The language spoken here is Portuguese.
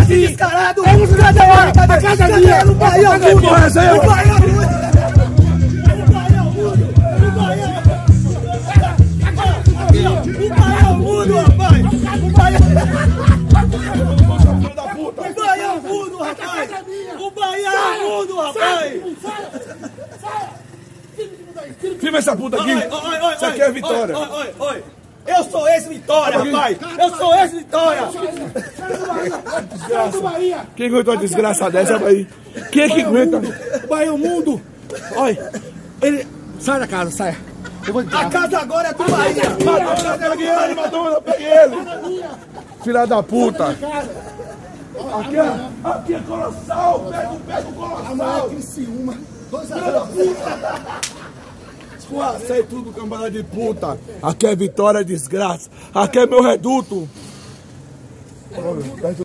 esse descarado! Cadê a casa minha? O Bahia é o mundo! O Bahia é o mundo! O Bahia é o mundo, rapaz! O Bahia é o mundo, rapaz! O Bahia é o mundo, rapaz! Filma essa puta aqui! Isso aqui é Vitória! Oi! Eu sou ex-Vitória, rapaz! Eu sou ex-Vitória! Quem aguentou a desgraça dessa, Bahia? Quem é que aguenta? O Bahia é o mundo! Olha, ele... Sai da casa, sai! Eu vou entrar. A casa agora é do Bahia! Peguei ele! Filha da puta! Aqui é Colossal! Pega o Colossal! Criciúma. 2-0. Escorracei tudo, cambada de puta! Aqui é Vitória, desgraça! Aqui é meu reduto!